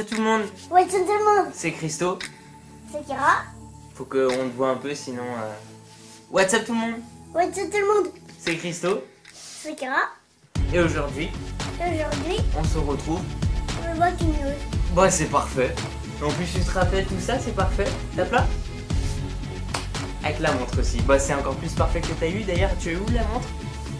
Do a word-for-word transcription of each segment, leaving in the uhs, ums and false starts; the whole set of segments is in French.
up tout le monde. What's up tout le monde. C'est Christo. C'est Kira. Faut qu'on te voit un peu sinon... Euh... What's up tout le monde. What's up tout le monde. C'est Christo. C'est Kira. Et aujourd'hui... Aujourd'hui... On se retrouve... On voit une news. Bah c'est parfait. En plus tu te rappelles tout ça, c'est parfait. Tape là. Avec la montre aussi. Bah c'est encore plus parfait que t'as eu. D'ailleurs, tu as eu où la montre?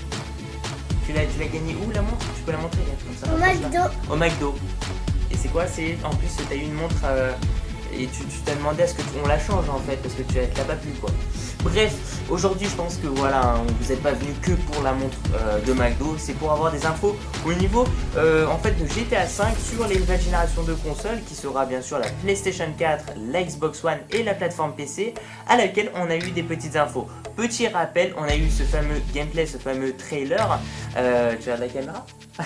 Tu l'as tu l'as gagné où la montre? Tu peux la montrer comme ça. Au McDo. Au McDo. Et c'est quoi? C'est en plus t'as eu une montre euh, et tu t'as demandé à ce que on la change en fait parce que tu l'as pas pu quoi. Bref, aujourd'hui je pense que voilà, hein, vous n'êtes pas venu que pour la montre euh, de McDo, c'est pour avoir des infos au niveau euh, en fait de G T A cinq sur les nouvelles générations de consoles qui sera bien sûr la PlayStation quatre, la Xbox One et la plateforme P C à laquelle on a eu des petites infos. Petit rappel, on a eu ce fameux gameplay, ce fameux trailer. Euh, tu regardes la caméra?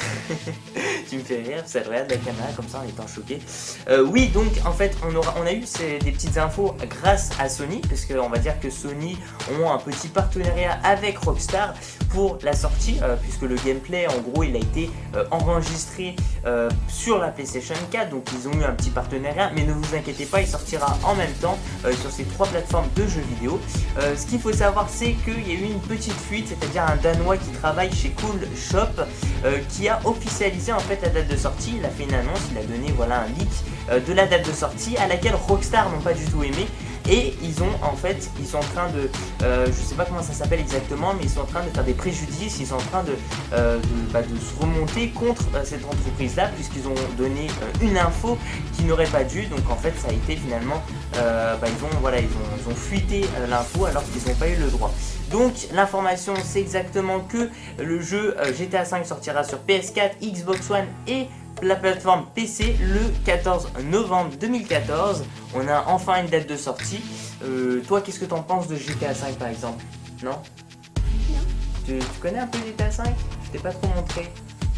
Tu me fais rire, ça regarde la caméra comme ça en étant choqué. Euh, oui, donc en fait, on, aura, on a eu ces, des petites infos grâce à Sony, parce qu'on va dire que Sony ont un petit partenariat avec Rockstar pour la sortie, euh, puisque le gameplay, en gros, il a été euh, enregistré euh, sur la PlayStation quatre, donc ils ont eu un petit partenariat, mais ne vous inquiétez pas, il sortira en même temps euh, sur ces trois plateformes de jeux vidéo. Euh, ce qu'il faut savoir, c'est qu'il y a eu une petite fuite, c'est-à-dire un Danois qui travaille chez Cool Shop, euh, qui a officialisé en fait la date de sortie. Il a fait une annonce, il a donné voilà un leak euh, de la date de sortie à laquelle Rockstar n'ont pas du tout aimé. Et ils ont en fait, ils sont en train de, euh, je sais pas comment ça s'appelle exactement, mais ils sont en train de faire des préjudices, ils sont en train de, euh, de, bah, de se remonter contre euh, cette entreprise-là, puisqu'ils ont donné euh, une info qu'ils n'auraient pas dû. Donc en fait, ça a été finalement, euh, bah, ils ont, voilà, ils ont, ils ont fuité euh, l'info alors qu'ils n'ont pas eu le droit. Donc l'information, c'est exactement que le jeu euh, G T A cinq sortira sur P S quatre, Xbox One et la plateforme P C le quatorze novembre deux mille quatorze. On a enfin une date de sortie. Euh, toi, qu'est-ce que t'en penses de G T A cinq par exemple? Non? Non. Tu, tu connais un peu G T A cinq? Je t'ai pas trop montré.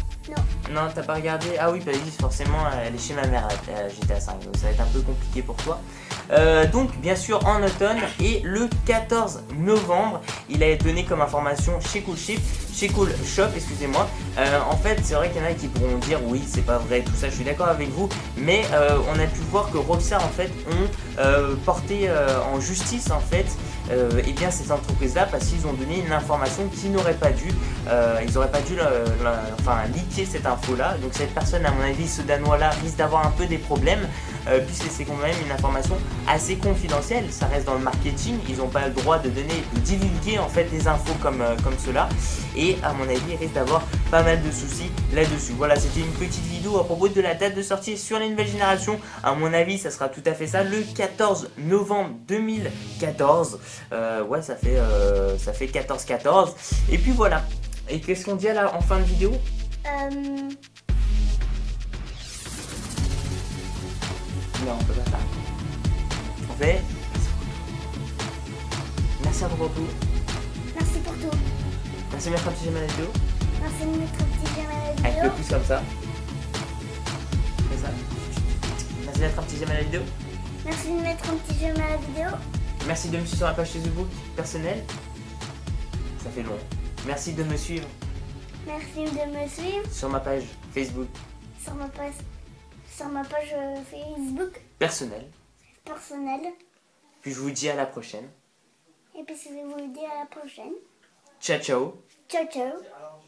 Non. Non, t'as pas regardé? Ah oui, bah oui, forcément, elle est chez ma mère, la G T A cinq, donc ça va être un peu compliqué pour toi. Euh, donc, bien sûr, en automne, et le quatorze novembre, il a été donné comme information chez Cool Ship, chez Cool Shop, excusez-moi. Euh, en fait, c'est vrai qu'il y en a qui pourront dire oui, c'est pas vrai, tout ça, je suis d'accord avec vous, mais euh, on a pu voir que Rockstar, en fait, ont euh, porté euh, en justice, en fait, euh, et bien cette entreprise-là, parce qu'ils ont donné une information qu'ils n'auraient pas dû, euh, ils n'auraient pas dû, la, la, enfin, leaker cette info-là. Donc cette personne, à mon avis, ce Danois-là, risque d'avoir un peu des problèmes, euh, puisque c'est quand même une information assez confidentielle, ça reste dans le marketing, ils n'ont pas le droit de donner, de divulguer en fait des infos comme, euh, comme cela, et à mon avis, il risque d'avoir pas mal de soucis là-dessus. Voilà, c'était une petite vidéo à propos de la date de sortie sur les nouvelles générations. À mon avis, ça sera tout à fait ça, le quatorze novembre deux mille quatorze. Euh, ouais, ça fait, euh, ça fait quatorze quatorze. Et puis voilà. Et qu'est-ce qu'on dit là en fin de vidéo? Euh... Non, on peut pas faire. On fait. Merci à vous pour tout. Merci pour tout. Merci de mettre un petit j'aime à la vidéo. Merci de mettre un petit j'aime à la vidéo. Avec le pouce comme ça. Fais ça. Merci de mettre un petit j'aime à la vidéo. Merci de mettre un petit j'aime à la vidéo. Merci de me suivre sur ma page Facebook personnelle. Ça fait long. Merci de me suivre. Merci de me suivre. Sur ma page Facebook. Sur ma page, sur ma page Facebook. Personnelle. Personnelle. Puis je vous dis à la prochaine. Et puis je vous dis à la prochaine. Ciao ciao. Ciao ciao.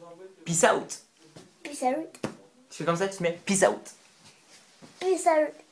Peace out. Peace out. Tu fais comme ça, tu te mets peace out. Peace out.